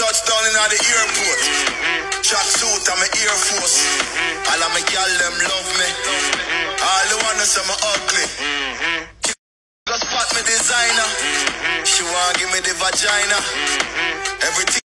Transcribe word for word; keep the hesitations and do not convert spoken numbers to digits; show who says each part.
Speaker 1: touchdown in the airport. Track suit, I'm an Air Force. All of my gal, them love me. All the wanna say me ugly. Go spot me designer. She want give me the vagina. Everything.